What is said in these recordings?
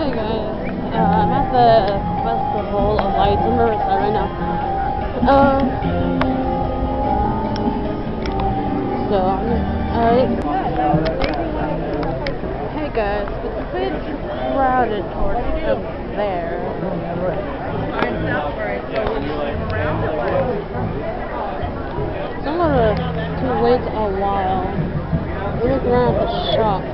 Hey guys, I'm at the Festival of Lights in Riverside right now. Hey guys, it's a bit crowded towards up there. So I'm gonna wait a while. Look around at the shops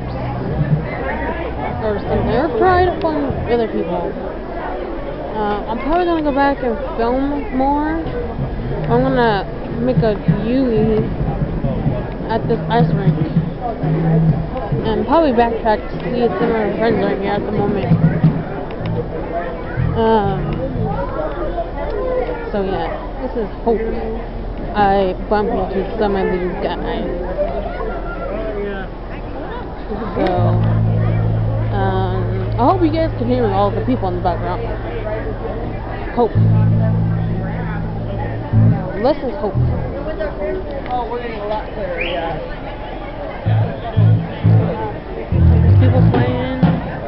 or something, or try to find other people. I'm probably gonna go back and film more. I'm gonna make a U at this ice rink and probably backtrack to see if some of my friends are here at the moment. So yeah, this is hope I bump into some of these guys. So I hope you guys can hear all the people in the background. Hope. This is hope. Oh, we're getting a lot clearer, yeah. People playing.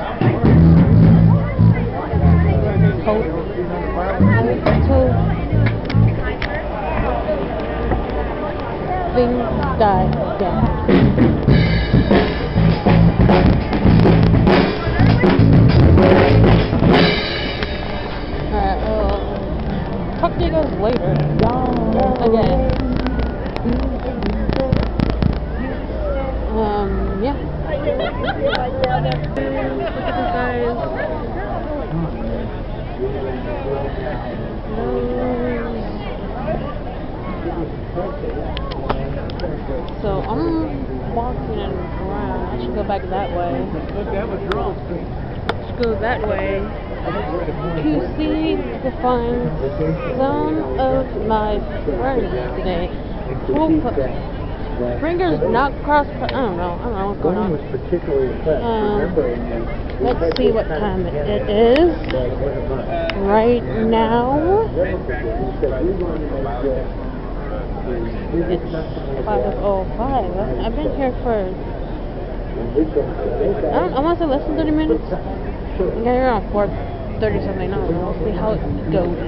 Hope. Hope. Things die down. Talk to you guys later. Again. Yeah. Look at this, guys. So I'm walking around. I should go back that way. Should go that way to see to find some of my friends today. Fingers not crossed. I don't know what's going on. Let's see what time it is right now. It's 5:05. I've been here for I want to say less than 30 minutes. I got here around 4:30 something. I don't know. We'll see how it goes.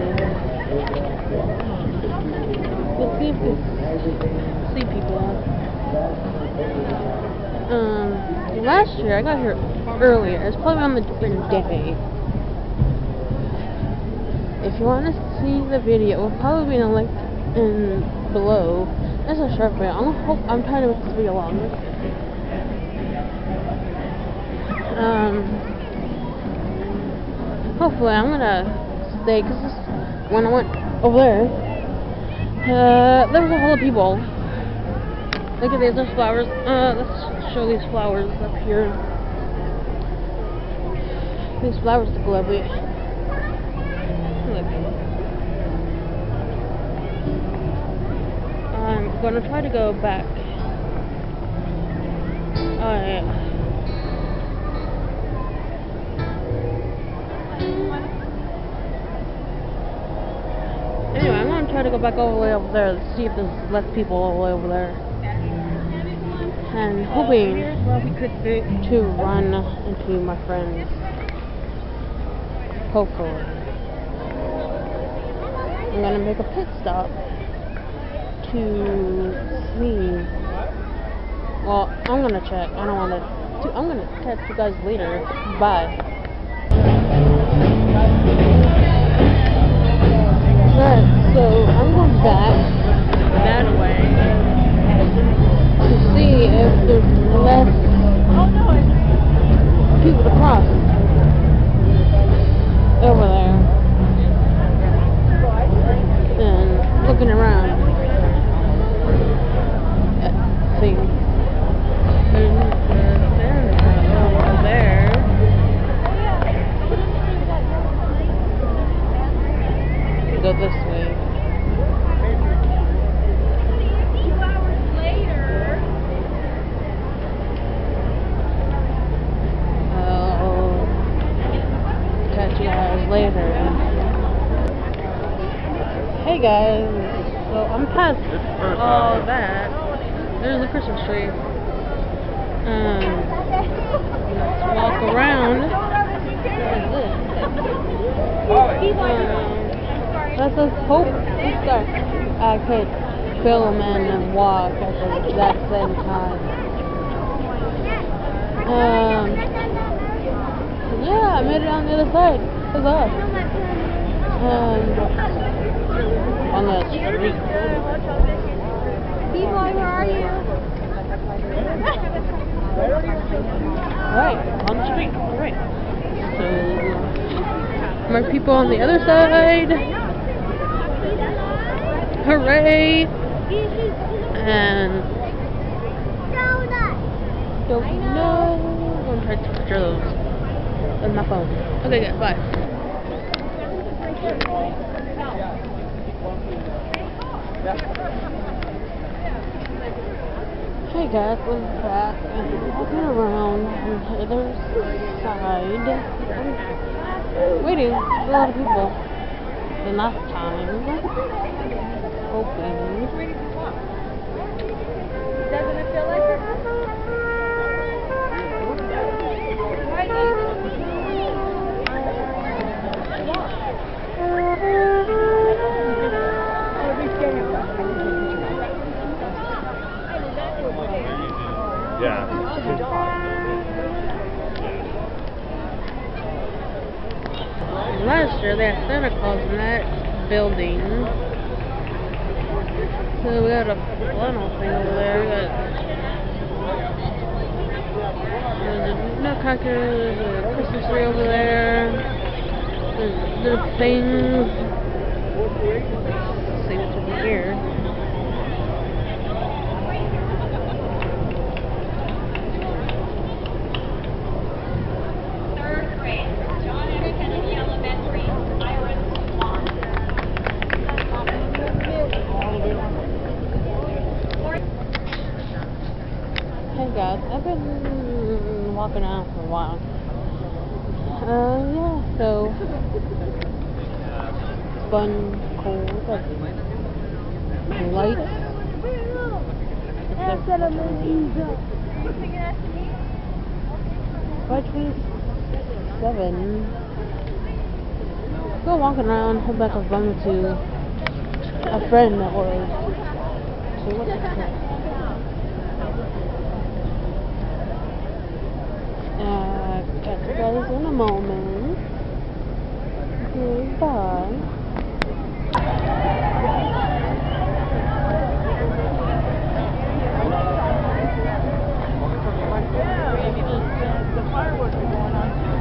Let's see if we see people. Last year I got here earlier. It's probably on a different day. If you want to see the video, it will probably be in the link below. That's a short video. I'm trying to make this video longer. Hopefully I'm gonna stay, because when I went over there, there was a whole lot of people. Look at these, there's flowers. Let's show these flowers up here. These flowers look lovely. Look. I'm gonna try to go back. Anyway, I'm gonna try to go back all the way over there to see if there's less people all the way over there. And hoping to run into my friends. Hopefully. I'm gonna make a pit stop to see. Well, I'm gonna check. I don't wanna. I'm gonna catch you guys later. Bye. Alright, so I'm going back that way to see if there's less people to cross over there. And looking around at things. Over there. Go this way. I'll catch you guys later. Hey guys, so I'm past all that. There's a Christmas tree. Let's walk around hope that I could film and walk at the exact same time. Yeah, I made it on the other side. Huzzah. On the street. B-boy, where are you? Right, on the street. Right. So, more people on the other side. Hooray! And don't know. I'm gonna try to picture those with my phone. Okay, guys, bye. Hey guys, we're back and walking around on the other side. I'm waiting for a lot of people. The last time. Hoping. Doesn't it feel like it? Yeah. Last year they had Santa Claus in that building. So we got a flannel thing over there. We got there's a nutcracker, there's a Christmas tree over there. There's little things. Let's see what's over here. Hey guys, I've been walking around for a while. Yeah, so it's fun, cool, got lights. It's 5:27. Go walking around, head back up to a friend that was. So what's it called? Catch you guys in a moment. Goodbye. The fireworks are going on.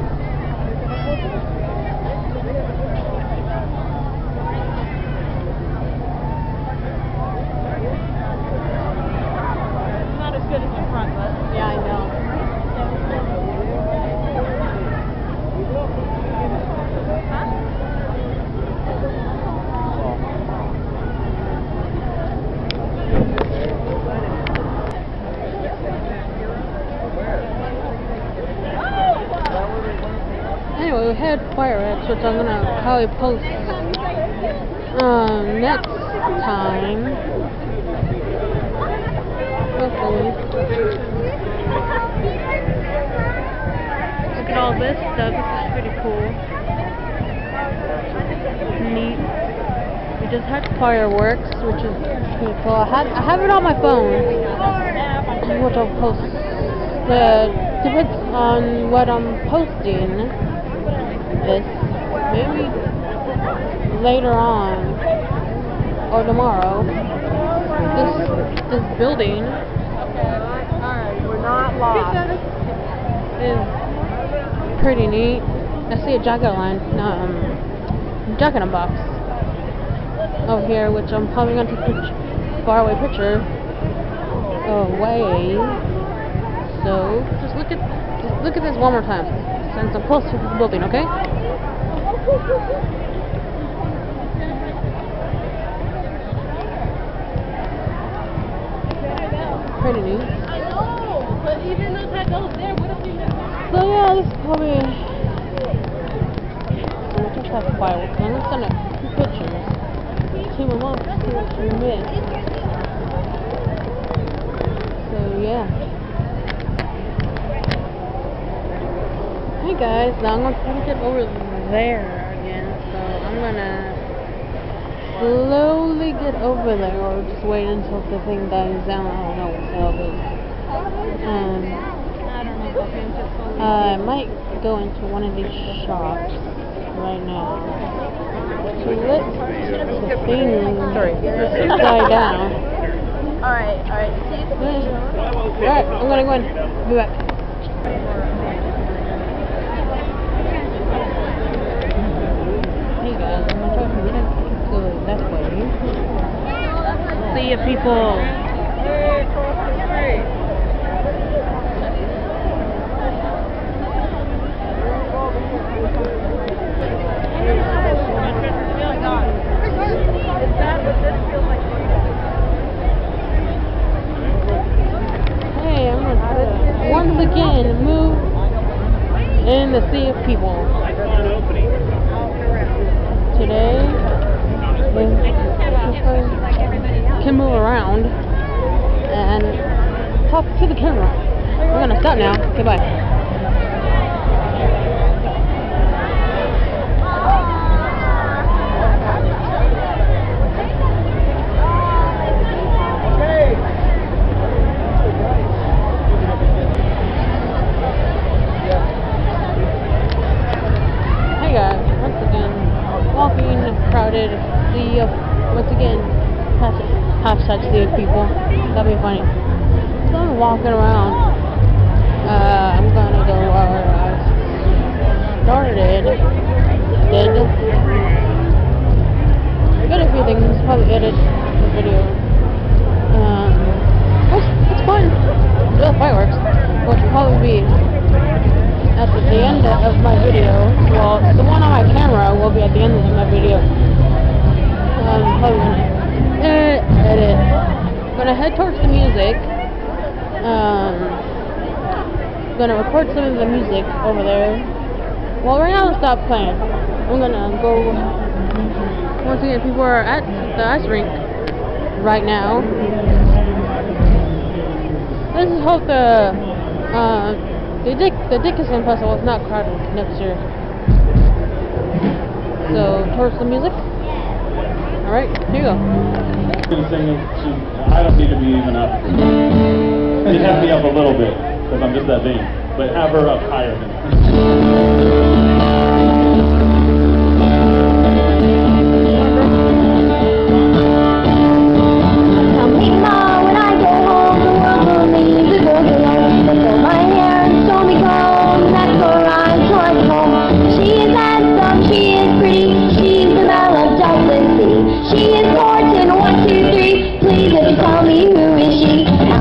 Not as good as in front, but Yeah, I know. Anyway, we had fireworks, which I'm gonna probably post next time. Hopefully. Look at all this stuff. This is pretty cool. Neat. We just had fireworks, which is pretty cool. I have it on my phone, which I'll post. Depends on what I'm posting. This maybe later on or tomorrow. This building. alright, we're not lost. Is pretty neat. I see a jack in a box over here, which I'm probably gonna take a far away picture away. So just look at this one more time, since I'm close to the building, okay? Pretty neat. I know, but even though that goes there, what if we miss? So yeah, this is probably. So we'll just have fireworks. I'm gonna send a few pictures. Team them up. See what you miss. So yeah. Hey guys, now I'm gonna try to get over there again. So I'm gonna slowly get over there, or just wait until the thing dies down. I don't know what the hell it is. I don't know. I might go into one of these shops right now to let the thing die down. Alright. See you soon. Alright, I'm gonna go in. Be back. Hey guys, I'm gonna try to go that way. See you people. Hey, I'm gonna once again move in the sea of people. Today, can move around and talk to the camera. We're gonna stop now. Goodbye. Walking a crowded sea of, once again, hashtag sea of people. That'd be funny. So I'm walking around. I'm gonna go where I started. Did a few things. Probably edit the video. It's fun. Real fireworks, which will probably be at the end of my video. Well, the one on my camera will be at the end of my video. Probably gonna edit. I'm gonna head towards the music. I'm gonna record some of the music over there. Well, right now, stop playing. I'm gonna go. Once again, people are at the ice rink right now. Let's just hope the Dickinson Festival is not crowded next year. So, towards the music. Alright, here you go. I don't need to be even up. You have me up a little bit, because I'm just that vain. But have her up higher than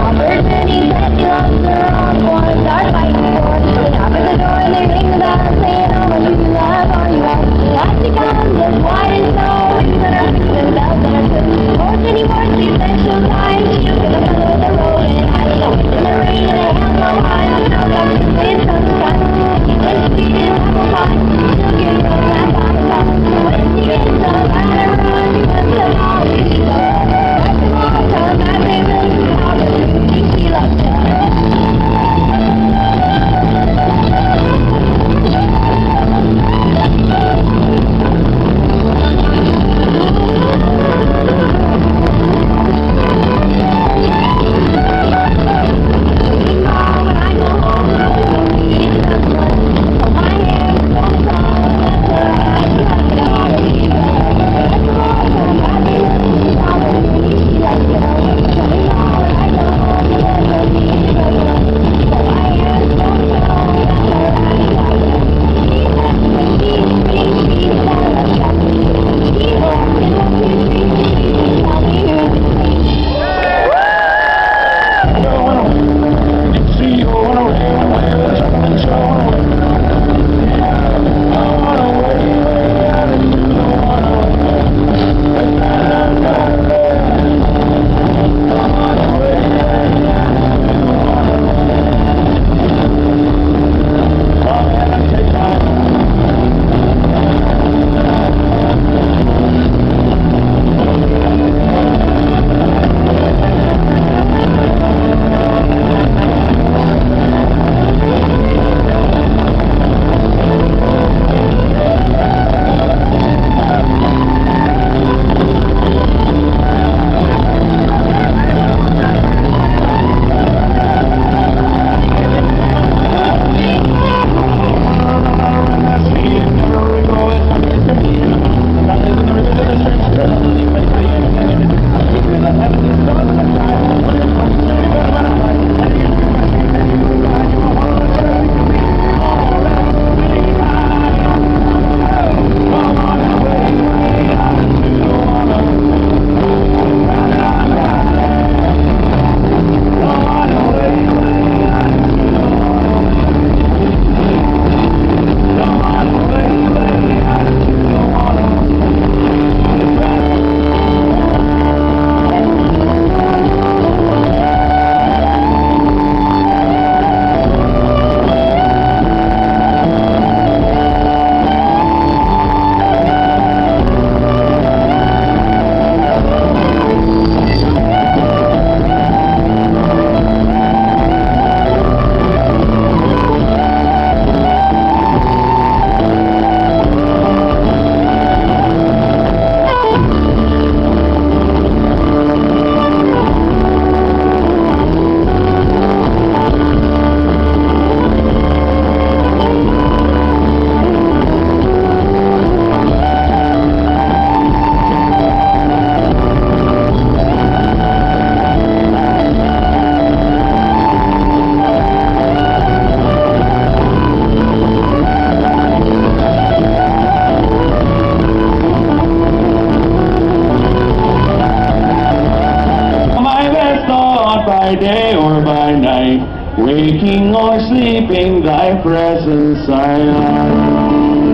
Start fighting for it. They knock at the door and they ring the bell and say my presence I am.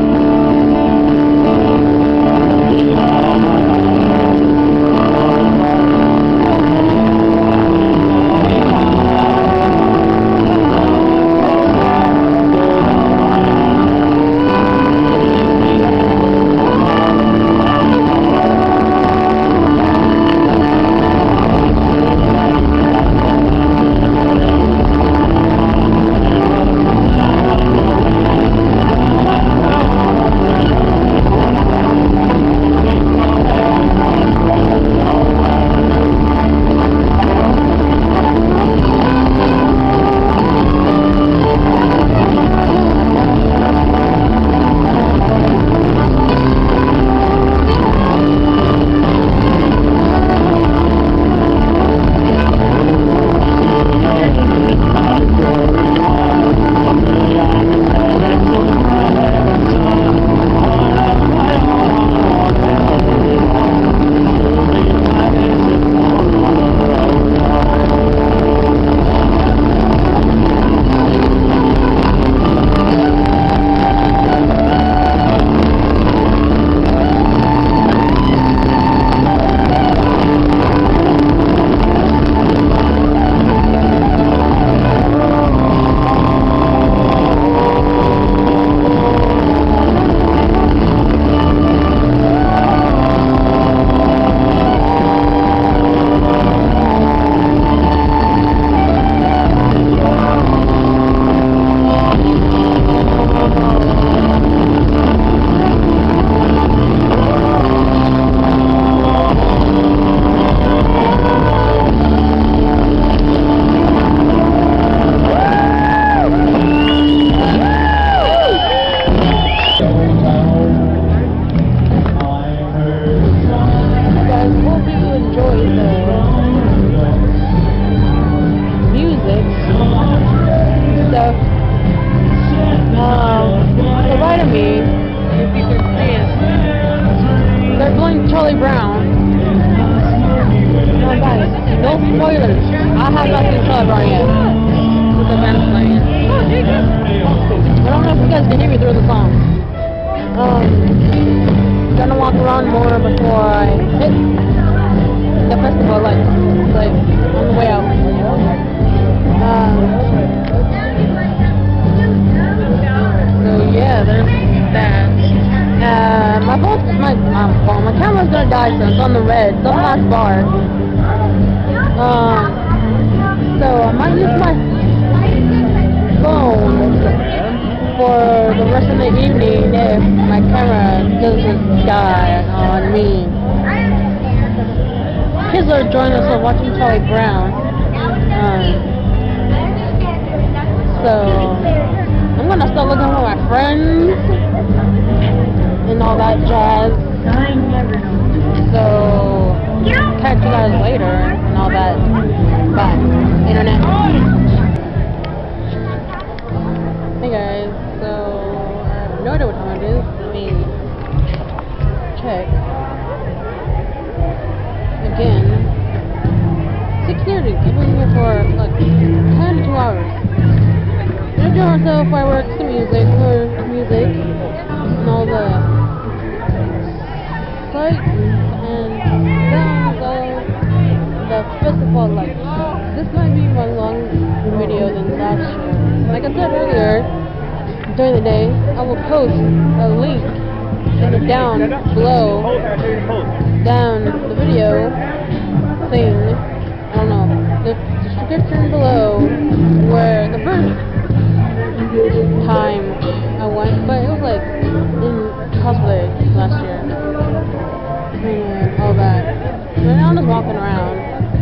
Charlie Brown. No, guys, no spoilers. I have not seen Charlie Brown yet. With the band playing. I don't know if you guys can hear me through the song. Gonna walk around more before I hit the festival, like on the way out. So yeah, there's that. My camera's gonna die soon. It's on the red. It's on the last bar. So I might use my phone for the rest of the evening if my camera doesn't die on me. Kids are enjoying themselves watching Charlie Brown. So I'm gonna start looking for my friends and all that jazz. So catch you guys later and all that. Bye, internet. Hey guys, so I have no idea what time it is. Let me check. Again, 6:30. I've been here for like 10 to 2 hours. I'm enjoying myself while I work some music, and all the sights and sounds of the festival lights. This might be my long video than last year. Like I said earlier, during the day, I will post a link in the down below, down the video thing, I don't know, the description below, where the first time I went, but it was like in cosplay last year, and all that. Right now I'm just walking around,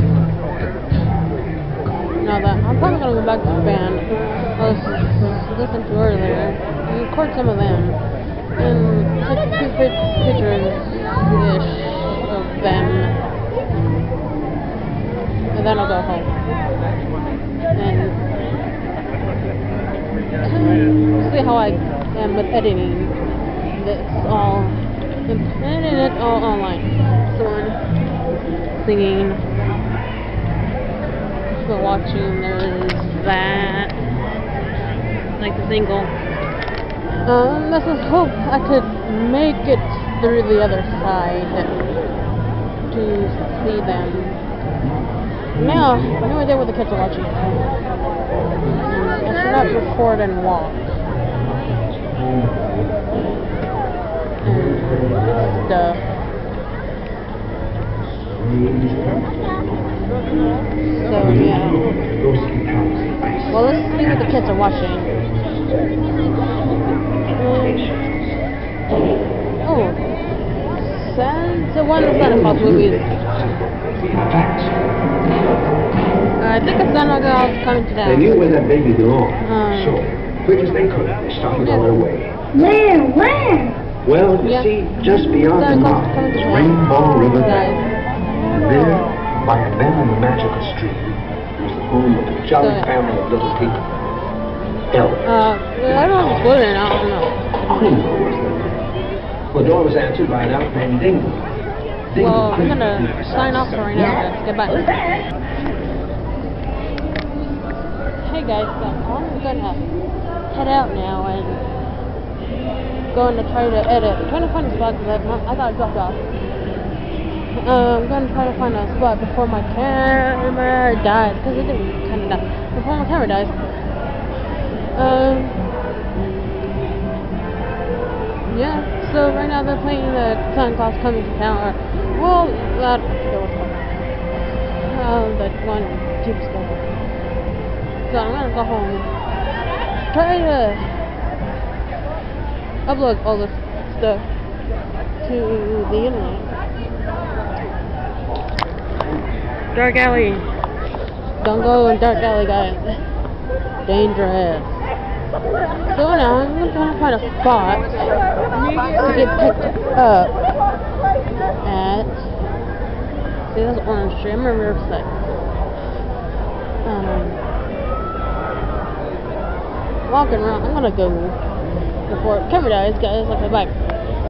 and all that. I'm probably gonna go back to the band I was listening to earlier, and record some of them, and take a few pictures-ish of them, and then I'll go home, and see how I am with editing this all, and it's all online. Someone singing, so watching, there's that. like the single. Let's just hope I could make it through the other side to see them. Now, I'm right there with the kids are watching. I should not record and walk. And stuff. So, yeah. Well, let's see what the kids are watching. Oh. One of the Santa Claus movies. I think it's Santa Claus coming to town. They knew where that baby belonged, so quick as they could, they started on their way. Where? Well, you see, just beyond the mountains, Rainbow Riverside. There, by a bend in the magical street, was the home of a jolly family of little people. Elves. I don't know if it's good or not, I don't know. Kringle was their name. The door was answered by an elf named Dingle. Well, I'm gonna sign off for right now, guys. Goodbye. Hey guys, so I'm gonna head out now and going to try to edit. I'm trying to find a spot because I got dropped off. I'm gonna try to find a spot before my camera dies, because it didn't kind of die. Before my camera dies. Yeah, so right now they're playing the Santa Claus Coming to Town, well, I forget what's called. That one Jeep school. So I'm gonna go home, try to upload all this stuff to the internet. Dark alley. Don't go in dark alley, guys. Dangerous. So now I'm gonna try to find a spot to get picked up at. See, that's Orange Tree. I'm in Riverside. Walking around. I'm gonna go before camera dies, guys. Okay, bye.